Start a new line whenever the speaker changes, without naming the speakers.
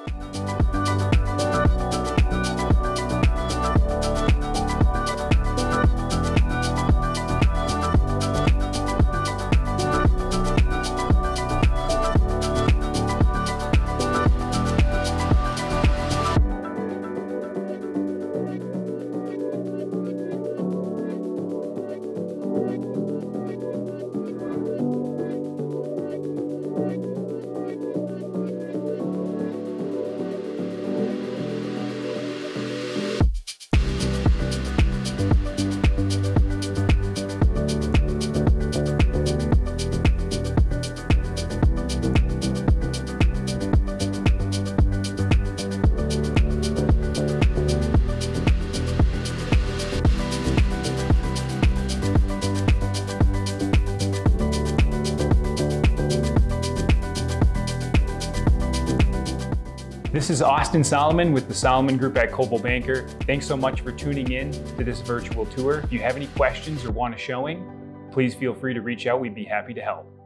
This is Austin Solomon with the Solomon Group at Coldwell Banker. Thanks so much for tuning in to this virtual tour. If you have any questions or want a showing, please feel free to reach out. We'd be happy to help.